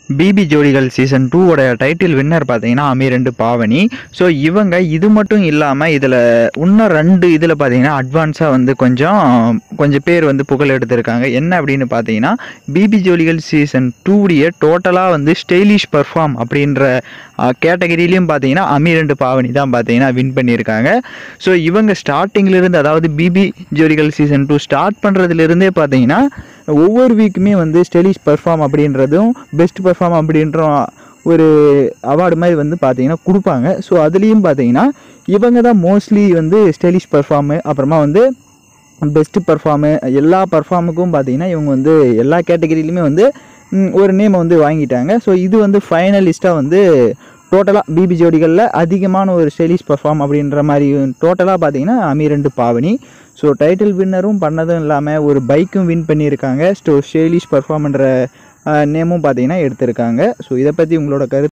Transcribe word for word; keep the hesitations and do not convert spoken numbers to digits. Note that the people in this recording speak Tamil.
பிபி ஜோடிகள் சீசன் டூ ஓட டைட்டில் வின்னர் பார்த்தீங்கன்னா அமீர் பாவனி. ஸோ இவங்க இது மட்டும் இல்லாமல் இதில் இன்னும் ரெண்டு இதில் பார்த்தீங்கன்னா அட்வான்ஸாக வந்து கொஞ்சம் கொஞ்சம் பேர் வந்து புகழ் எடுத்திருக்காங்க. என்ன அப்படின்னு பார்த்தீங்கன்னா பிபி ஜோடிகள் சீசன் டூடைய டோட்டலாக வந்து ஸ்டைலிஷ் பர்ஃபார்ம் அப்படின்ற கேட்டகரியிலையும் பார்த்தீங்கன்னா அமீர் பாவனி தான் பார்த்தீங்கன்னா வின் பண்ணியிருக்காங்க. ஸோ இவங்க ஸ்டார்டிங்கிலிருந்து அதாவது பிபி ஜோடிகள் சீசன் டூ ஸ்டார்ட் பண்ணுறதுலேருந்தே பார்த்தீங்கன்னா ஒவ்வொரு வீக்குமே வந்து ஸ்டைலிஷ் பர்ஃபார்ம் அப்படின்றதும் பெஸ்ட் பர்ஃபார்ம் அப்படின்ற ஒரு அவார்டு மாதிரி வந்து பார்த்தீங்கன்னா கொடுப்பாங்க. ஸோ அதுலேயும் பார்த்தீங்கன்னா இவங்க தான் மோஸ்ட்லி வந்து ஸ்டைலிஷ் பர்ஃபார்மு அப்புறமா வந்து பெஸ்ட்டு பர்ஃபார்மு எல்லா பர்ஃபார்முக்கும் பார்த்தீங்கன்னா இவங்க வந்து எல்லா கேட்டகரியிலுமே வந்து ஒரு நேமை வந்து வாங்கிட்டாங்க. ஸோ இது வந்து ஃபைனலிஸ்ட்டாக வந்து டோட்டலாக பிபி ஜோடிகளில் அதிகமான ஒரு ஸ்டைலிஷ் பர்ஃபார்ம் அப்படின்ற மாதிரி டோட்டலாக பார்த்தீங்கன்னா அமீர் பாவனி. ஸோ டைட்டில் வின்னரும் பண்ணதும் இல்லாமல் ஒரு பைக்கும் வின் பண்ணியிருக்காங்க. ஸோ ஸ்டைலிஷ் பர்ஃபார்ம்ன்ற நேமும் பார்த்தீங்கன்னா எடுத்திருக்காங்க. ஸோ இதை பற்றி உங்களோட கருத்து